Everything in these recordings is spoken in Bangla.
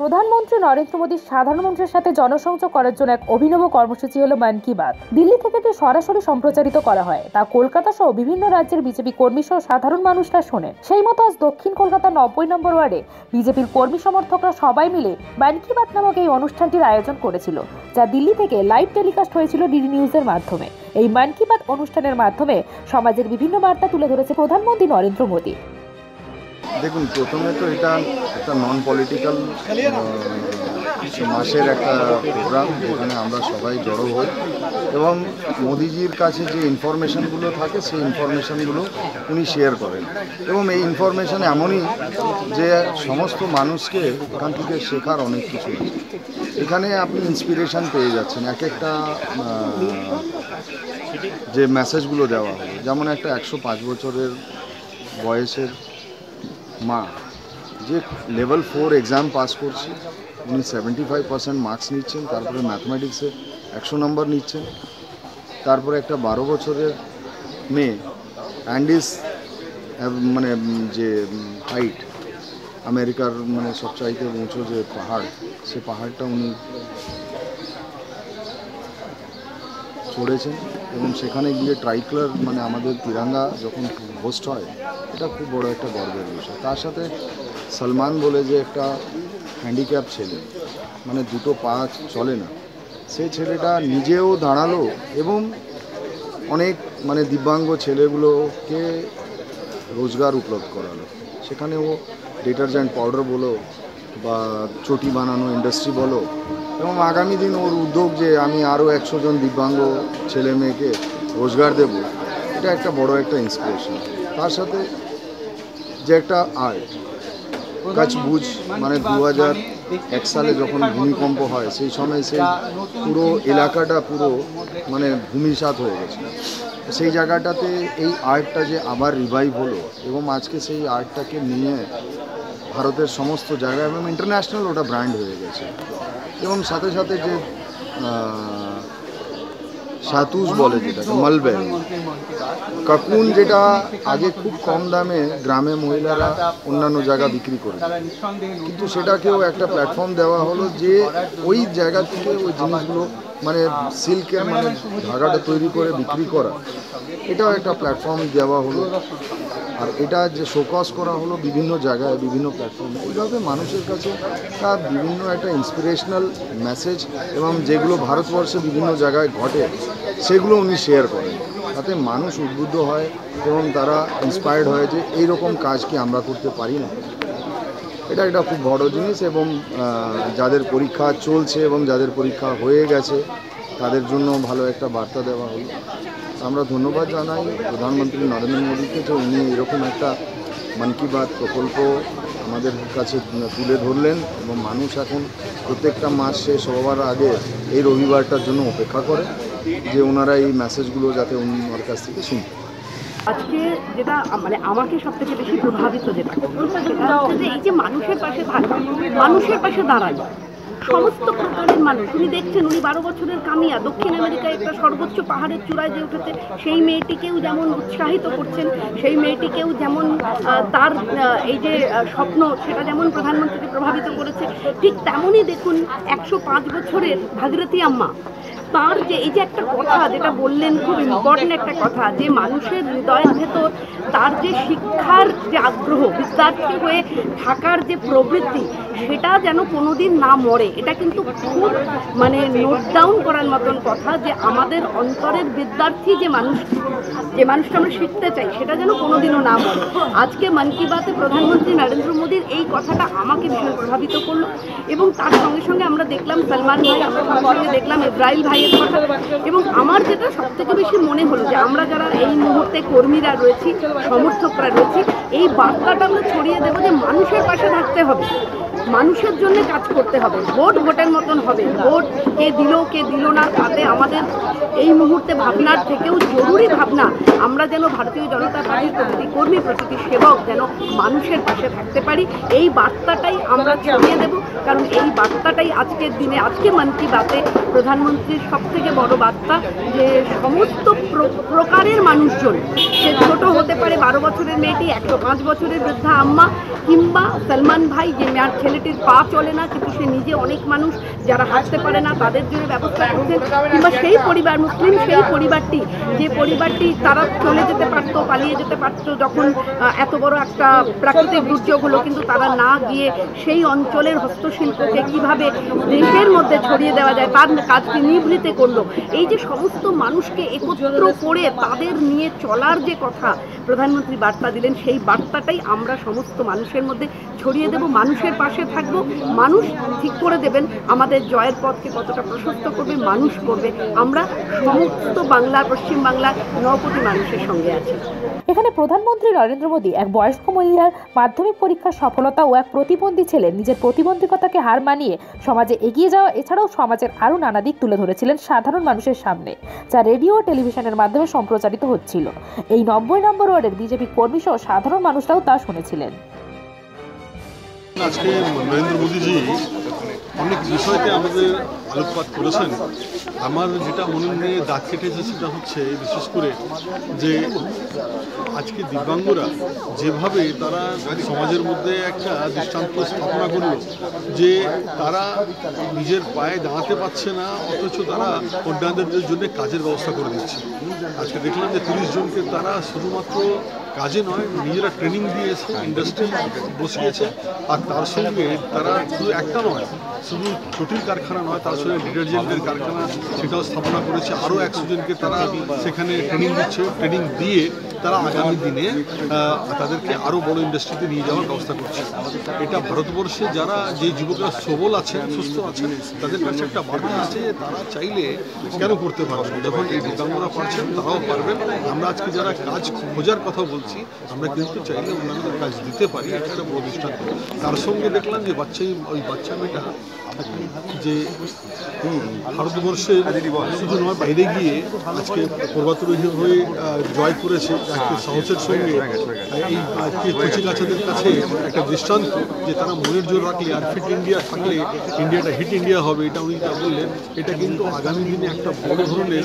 প্রধানমন্ত্রী নরেন্দ্র মোদীর সাধারণ মানুষের সাথে জনসংযোগ করার জন্য এক অভিনব কর্মসূচি হলো মন কি বাত। দিল্লি থেকে এটি সরাসরি সম্প্রচারিত করা হয়, তা কলকাতা সহ বিভিন্ন রাজ্যের বিজেপি কর্মী সহ সাধারণ মানুষরা শোনেন। সেই মতো আজ দক্ষিণ কলকাতার 90 নম্বর ওয়ার্ডে বিজেপির কর্মী সমর্থকরা সবাই মিলে মন কি বাত নামক এই অনুষ্ঠানটির আয়োজন করেছিল, যা দিল্লি থেকে লাইভ টেলিকাস্ট হয়েছিল ডিডি নিউজের মাধ্যমে। এই মন কি বাত অনুষ্ঠানের মাধ্যমে সমাজের বিভিন্ন বার্তা তুলে ধরেছে প্রধানমন্ত্রী নরেন্দ্র মোদী। দেখুন, প্রথমে তো এটা একটা নন পলিটিক্যাল মাসের একটা প্রোগ্রাম, যেখানে আমরা সবাই জড়ো হই এবং মোদিজির কাছে যে ইনফরমেশানগুলো থাকে সেই ইনফরমেশানগুলো উনি শেয়ার করেন এবং এই ইনফরমেশান এমনই যে সমস্ত মানুষকে এখান থেকে শেখার অনেক কিছু। এখানে আপনি ইন্সপিরেশান পেয়ে যাচ্ছেন এক একটা যে মেসেজগুলো দেওয়া হবে। যেমন একটা 105 বছরের বয়সের মা যে লেভেল 4 এক্সাম পাস করছে, উনি 75% মার্কস নিচ্ছেন, তারপরে ম্যাথমেটিক্সে 100 নম্বর নিচ্ছেন। তারপরে একটা 12 বছরের মেয়ে অ্যান্ডিস মানে যে হাইট আমেরিকার মানে সবচাইতে উঁচু যে পাহাড়, সে পাহাড়টা উনি চড়েছেন এবং সেখানে গিয়ে ট্রাইকালার মানে আমাদের তিরঙ্গা যখন হোস্ট হয়, এটা খুব বড় একটা গর্বের বিষয়। তার সাথে সলমান বলে যে একটা হ্যান্ডিক্যাপ ছেলে, মানে দুটো পা চলে না, সেই ছেলেটা নিজেও দাঁড়ালো এবং অনেক মানে দিব্যাঙ্গ ছেলেগুলোকে রোজগার উপলব্ধ করালো। সেখানে ও ডিটারজেন্ট পাউডার বলো বা চটি বানানো ইন্ডাস্ট্রি বলো, এবং আগামী দিন ওর উদ্যোগ যে আমি আরও 100 জন দিব্যাঙ্গ ছেলে মেয়েকে রোজগার দেব, এটা একটা বড় একটা ইন্সপিরেশন। তার সাথে যে একটা আর্ট কাচবুজ, মানে 2001 সালে যখন ভূমিকম্প হয় সেই সময় সেই পুরো এলাকাটা পুরো মানে ভূমিসাৎ হয়ে গেছে। সেই জায়গাটাতে এই আর্টটা যে আবার রিভাইভ হলো এবং আজকে সেই আর্টটাকে নিয়ে ভারতের সমস্ত জায়গায় এবং ইন্টারন্যাশনাল ওটা ব্র্যান্ড হয়ে গেছে। এবং সাথে সাথে যে সাতুস বলে যেটাকে মালবে কাকুন, যেটা আগে খুব কম দামে গ্রামে মহিলারা অন্যান্য জায়গা বিক্রি করে, কিন্তু সেটাকেও একটা প্ল্যাটফর্ম দেওয়া হলো যে ওই জায়গা থেকে ওই জিনিসগুলো মানে সিল্কের মানে ধাগাটা তৈরি করে বিক্রি করা, এটাও একটা প্ল্যাটফর্ম দেওয়া হলো। আর এটা যে শোকস করা হলো বিভিন্ন জায়গায় বিভিন্ন প্ল্যাটফর্মে, এইভাবে মানুষের কাছে তার বিভিন্ন একটা ইন্সপিরেশনাল মেসেজ এবং যেগুলো ভারতবর্ষে বিভিন্ন জায়গায় ঘটে সেগুলো উনি শেয়ার করেন, তাতে মানুষ উদ্বুদ্ধ হয় এবং তারা ইন্সপায়ার্ড হয় যে এইরকম কাজ কি আমরা করতে পারি না। এটা একটা খুব বড় জিনিস এবং যাদের পরীক্ষা চলছে এবং যাদের পরীক্ষা হয়ে গেছে তাদের জন্য ভালো একটা বার্তা দেওয়া হলো। আমরা ধন্যবাদ জানাই প্রধানমন্ত্রী নরেন্দ্র মোদীকে যে উনি এরকম একটা মন কি বাত প্রকল্প আমাদের কাছে তুলে ধরলেন এবং মানুষ এখন প্রত্যেকটা মাস শেষ হওয়ার আগে এই রবিবারটার জন্য অপেক্ষা করে যে ওনারা এই মেসেজগুলো যাতে ওনার কাছ থেকে শুনতে। আজকে যেটা মানে আমাকে সবথেকে বেশি প্রভাবিত যেটা যে এই যে মানুষের পাশে থাকা, মানুষের পাশে দাঁড়ানো, সমস্ত প্রকারের মানুষ। উনি দেখছেন উনি 12 বছরের কামিয়া দক্ষিণ আমেরিকায় একটা সর্বোচ্চ পাহাড়ের চূড়ায় যে উঠেছে, সেই মেয়েটিকেও যেমন উৎসাহিত করছেন, সেই মেয়েটিকেও যেমন তার এই যে স্বপ্ন সেটা যেমন প্রধানমন্ত্রীকে প্রভাবিত করেছে, ঠিক তেমনই দেখুন 105 বছরের ভাগীরথী আম্মা, তার যে এই যে একটা কথা যেটা বললেন, খুব ইম্পর্টেন্ট একটা কথা, যে মানুষের হৃদয়ের ভেতর তার যে শিক্ষার যে আগ্রহ, বিদ্যার্থী হয়ে থাকার যে প্রবৃত্তি, সেটা যেন কোনোদিন না মরে। এটা কিন্তু খুব মানে নোট ডাউন করার মতন কথা, যে আমাদের অন্তরের বিদ্যার্থী যে মানুষটা আমরা শিখতে চাই, সেটা যেন কোনোদিনও না মরে। আজকে মন কি বাতে প্রধানমন্ত্রী নরেন্দ্র মোদীর এই কথাটা আমাকে ভীষণ প্রভাবিত করলো এবং তার সঙ্গে সঙ্গে আমরা দেখলাম সলমান ভাই, আমরা সঙ্গে দেখলাম ইব্রাহিম ভাইয়ের কথা। এবং আমার যেটা সবথেকে বেশি মনে হলো যে আমরা যারা এই মুহূর্তে কর্মীরা রয়েছি, সমর্থকরা রয়েছি, এই বার্তাটা আমরা ছড়িয়ে দেবো যে মানুষের পাশে থাকতে হবে, মানুষের জন্য কাজ করতে হবে। ভোট ভোটের মতন হবে, ভোট কে দিল না, তাতে আমাদের এই মুহূর্তে ভাবনার থেকেও জরুরি ভাবনা আমরা যেন ভারতীয় জনতা পার্টির প্রতিটি কর্মী, প্রতিটি সেবক যেন মানুষের পাশে থাকতে পারি। এই বার্তাটাই আমরা ছড়িয়ে দেব, কারণ এই বার্তাটাই আজকের দিনে, আজকে মন কি বাতে প্রধানমন্ত্রীর সবথেকে বড় বার্তা, যে সমস্ত প্রকারের মানুষজন, সে ছোট হতে পারে 12 বছরের মেয়েটি, 105 বছরের বৃদ্ধা আম্মা, কিংবা সলমান ভাই যে ছেলেটি বেটির পা চলে না, কিন্তু সে নিজে অনেক মানুষ যারা হাঁটতে পারে না তাদের জন্য ব্যবস্থা করছেন। কিংবা সেই পরিবার, মুসলিম সেই পরিবারটি, যে পরিবারটি তারা চলে যেতে পারতো, পালিয়ে যেতে পারতো যখন এত বড় একটা প্রাকৃতিক দুর্যোগ হলো, কিন্তু তারা না গিয়ে সেই অঞ্চলের হস্তশিল্পকে কিভাবে দেশের মধ্যে ছড়িয়ে দেওয়া যায় তার কাজটি নিভৃতে করলো। এই যে সমস্ত মানুষকে একত্র করে তাদের নিয়ে চলার যে কথা প্রধানমন্ত্রী বার্তা দিলেন, সেই বার্তাটাই আমরা সমস্ত মানুষের মধ্যে ছড়িয়ে দেব। মানুষের পাশে থাকব, মানুষ ঠিক করে দেবেন আমাদের জয়ের পথকে কতটা প্রশস্ত করবে, মানুষ করবে। আমরা সমস্ত বাংলার, পশ্চিম বাংলার 9 কোটি মানুষের সঙ্গে আছি। এখানে প্রধানমন্ত্রী নরেন্দ্র মোদী এক বয়স্ক মহিলার মাধ্যমিক পরীক্ষার সফলতা ও এক প্রতিবন্ধী ছেলে নিজের প্রতিবন্ধিকতাকে হার মানিয়ে সমাজে এগিয়ে যাওয়া এছাড়াও সমাজের আরও নানা দিক তুলে ধরেছিলেন সাধারণ মানুষের সামনে, যা রেডিও ও টেলিভিশনের মাধ্যমে সম্প্রচারিত হচ্ছিল। এই 90 নম্বর ওয়ার্ডের বিজেপি কর্মী সহ সাধারণ মানুষরাও তা শুনেছিলেন। আজকে নরেন্দ্র মোদীজি অনেক বিষয়তে আমাদের আলোকপাত করেছেন। আমার যেটা মনে নিয়ে দাগ কেটেছে সেটা হচ্ছে বিশেষ করে যে আজকে দিব্যাঙ্গরা যেভাবে তারা সমাজের মধ্যে একটা দৃষ্টান্ত স্থাপনা করলো যে তারা নিজের পায়ে দাঁড়াতে পারছে না, অথচ তারা অন্যান্যদের জন্য কাজের ব্যবস্থা করে দিচ্ছে। আজকে দেখলাম যে 30 জনকে তারা শুধুমাত্র কাজে নয়, নিজেরা ট্রেনিং দিয়েছে, ইন্ডাস্ট্রি বসিয়েছে, আর তার সঙ্গে তারা শুধু একটা নয়, শুধু চটির কারখানা নয়, তার সঙ্গে ডিটারজেন্টের কারখানা সেটাও স্থাপনা করেছে। আরও 100 জনকে তারা সেখানে ট্রেনিং দিচ্ছে। ট্রেনিং দিয়ে তারা আগামী দিনে তাদেরকে আরও বড় ইন্ডাস্ট্রিতে নিয়ে যাওয়ার ব্যবস্থা করছে। এটা ভারতবর্ষে যারা যে যুবকরা সবল আছেন, সুস্থ আছেন, তাদের কাছে একটা বার্তা আছে যে তারা চাইলে কেন করতে পারবেন। যখন এই দিব্যাঙ্গরা পারছেন তারাও পারবেন। আমরা আজকে যারা কাজ খোঁজার কথা বলছি, আমরা কিন্তু চাইলে অন্যান্যদের কাজ দিতে পারি, এটা একটা বড় দৃষ্টান্ত। তার সঙ্গে দেখলাম যে ওই বাচ্চা মেয়েটা যে ভারতবর্ষের শুধু নয়, বাইরে গিয়ে আজকে পর্বতারোহী হয়ে জয় করেছে। আজকে সাহসের সঙ্গে এই কচিকাচাদের কাছে একটা দৃষ্টান্ত যে তারা মনের জোর রাখলে আর ফিট ইন্ডিয়া থাকলে ইন্ডিয়াটা হিট ইন্ডিয়া হবে। এটা উনি যা বললেন, এটা কিন্তু আগামী দিনে একটা বড় ধরনের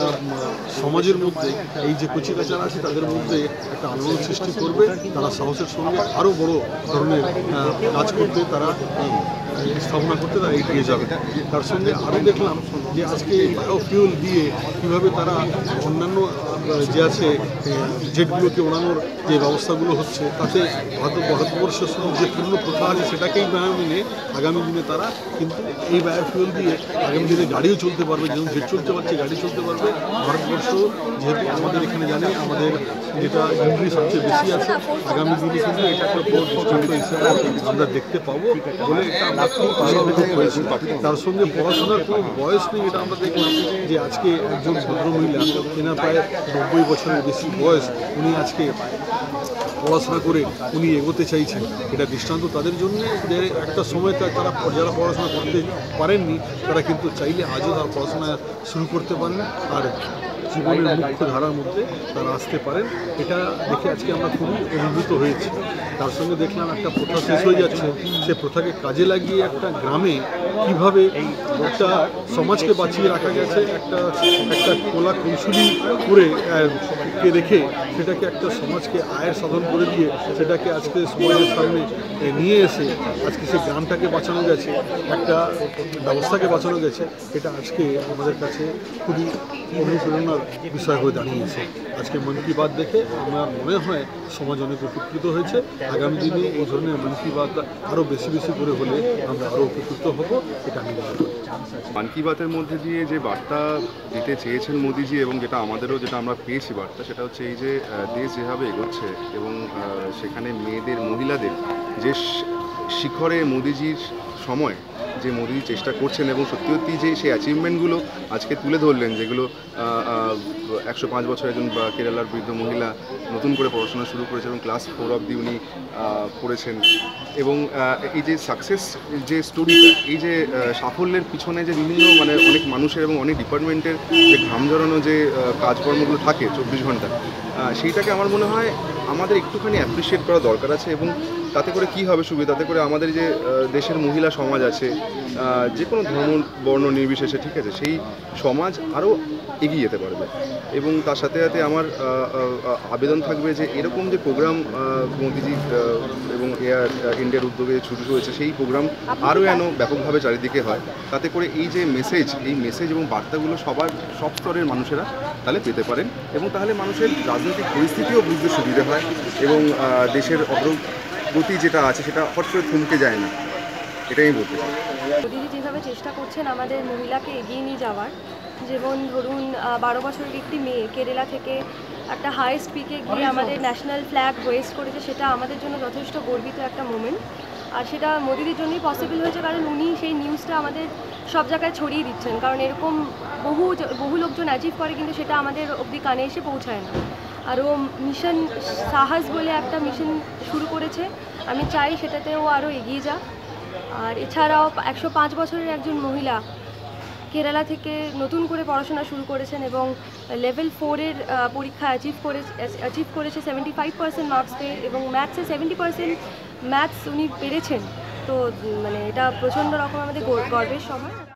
সমাজের মধ্যে এই যে কচিকাচারা আছে তাদের মধ্যে একটা আলোড়ন সৃষ্টি করবে। তারা সাহসের সঙ্গে আরও বড় ধরনের কাজ করতে, তারা স্থাপনা করতে তারা এগিয়ে যাবে। তার সঙ্গে আরও দেখলাম যে আজকে বায়োফিউল দিয়ে কীভাবে তারা অন্যান্য যে আছে জেটগুলোকে ওড়ানোর যে ব্যবস্থাগুলো হচ্ছে, তাতে ভারতবর্ষের শুধু যে পুরনো প্রথা আছে সেটাকেই মেনে আগামী দিনে তারা কিন্তু এই বায়োফিউল দিয়ে আগামী দিনে গাড়িও চলতে পারবে। যেমন জেট চলতে পারছে, গাড়ি চলতে পারবে। ভারতবর্ষ যেহেতু আমাদের এখানে জানি আমাদের যেটা ইন্ডাস্ট্রি সবচেয়ে বেশি আছে, আগামী দিনে কিন্তু এটা একটা বড় দৃষ্টান্ত হিসেবে আমরা দেখতে পাবো বলে এটা আমরা খুব আশাবাদী হয়েছি। তার সঙ্গে পড়াশোনার কোনো বয়স নেই, এটা আমরা দেখলাম যে আজকে একজন ভদ্রমহিলা, এনার প্রায় 90 বছরের বেশি বয়স, উনি আজকে পড়াশোনা করে উনি এগোতে চাইছেন। এটা দৃষ্টান্ত তাদের জন্য যে একটা সময় তারা যারা পড়াশোনা করতে পারেননি তারা কিন্তু চাইলে আজও তার পড়াশোনা শুরু করতে পারেন আর জীবনের মুখ্য ধারার মধ্যে তারা আসতে পারেন। এটা দেখে আজকে আমরা খুবই অভিভূত হয়েছি। তার সঙ্গে দেখলাম একটা প্রথা শেষ হয়ে যাচ্ছে, সে প্রথাকে কাজে লাগিয়ে একটা গ্রামে কীভাবে একটা সমাজকে বাঁচিয়ে রাখা গেছে, একটা কলা কৌশলী করে কে রেখে সেটাকে একটা সমাজকে আয়ের সাধন করে দিয়ে সেটাকে আজকে সমাজের সামনে নিয়ে এসে আজকে সেই গ্রামটাকে বাঁচানো গেছে, একটা ব্যবস্থাকে বাঁচানো গেছে। এটা আজকে আমাদের কাছে খুবই অনুপ্রেরণার বিষয় হয়ে দাঁড়িয়েছে। আজকে মন কি বাত দেখে আমার মনে হয় সমাজ অনেক উপকৃত হয়েছে। আগামী দিনে এই ধরনের মন কি বাত আরও বেশি বেশি করে হলে আমরা আরও উপকৃত হব, এটা আমি মনে করি। মন কি বাতের মধ্যে দিয়ে যে বার্তা দিতে চেয়েছেন মোদিজি এবং যেটা আমরা পেয়েছি বার্তা, সেটা হচ্ছে এই যে দেশ যেভাবে এগোচ্ছে এবং সেখানে মেয়েদের, মহিলাদের যে শিখরে মোদিজির সময় যে মোদিজি চেষ্টা করছেন এবং সত্যি সত্যি যে সেই অ্যাচিভমেন্টগুলো আজকে তুলে ধরলেন, যেগুলো 105 বছরের একজন কেরালার বৃদ্ধ মহিলা নতুন করে পড়াশোনা শুরু করেছে এবং ক্লাস 4 অবধি উনি পড়েছেন। এবং এই যে সাকসেস যে স্টোরিটা, এই যে সাফল্যের পিছনে যে বিভিন্ন অনেক মানুষের এবং অনেক ডিপার্টমেন্টের যে ঘাম ঝরানো যে কাজকর্মগুলো থাকে 24 ঘন্টা, সেইটাকে আমার মনে হয় আমাদের একটুখানি অ্যাপ্রিসিয়েট করা দরকার আছে। এবং তাতে করে কি হবে সুবিধা, তাতে করে আমাদের যে দেশের মহিলা সমাজ আছে, যে কোনো ধর্ম বর্ণ নির্বিশেষে, ঠিক আছে, সেই সমাজ আরও এগিয়ে যেতে পারবে। এবং তার সাথে সাথে আমার আবেদন থাকবে যে এরকম যে প্রোগ্রাম মোদিজি এবং এয়ার ইন্ডিয়ার উদ্যোগে শুরু হয়েছে, সেই প্রোগ্রাম আরও যেন ব্যাপকভাবে চারিদিকে হয়, তাতে করে এই যে মেসেজ এবং বার্তাগুলো সব স্তরের মানুষেরা তাহলে পেতে পারেন, এবং তাহলে মানুষের রাজনৈতিক পরিস্থিতিও বুঝতে সুবিধা হয়, এবং দেশের অগ্রগতি যেটা আছে সেটা হট করে থমকে যায় না, এটাই আমি বলতে চাই। মোদিজি যেভাবে চেষ্টা করছেন আমাদের মহিলাকে এগিয়ে নিয়ে যাওয়ার, যেমন ধরুন 12 বছরের একটি মেয়ে কেরালা থেকে একটা হাইস্ট পিকে গিয়ে আমাদের ন্যাশনাল ফ্ল্যাগ হোয়েস্ট করেছে, সেটা আমাদের জন্য যথেষ্ট গর্বিত একটা মোমেন্ট। আর সেটা মোদিজির জন্যই পসিবল হয়েছে, কারণ উনি সেই নিউজটা আমাদের সব জায়গায় ছড়িয়ে দিচ্ছেন। কারণ এরকম বহু লোকজন অ্যাচিভ করে, কিন্তু সেটা আমাদের অবধি কানে এসে পৌঁছায় না। আর ও মিশন সাহস বলে একটা মিশন শুরু করেছে, আমি চাই সেটাতেও আরও এগিয়ে যাক। আর এছাড়াও 105 বছরের একজন মহিলা কেরালা থেকে নতুন করে পড়াশোনা শুরু করেছেন এবং লেভেল 4-এর পরীক্ষা অ্যাচিভ করেছে 75% মার্কস পেয়ে, এবং ম্যাথসে 70% ম্যাথস উনি পেরেছেন। তো মানে এটা প্রচণ্ড রকম আমাদের গর্বের সময়।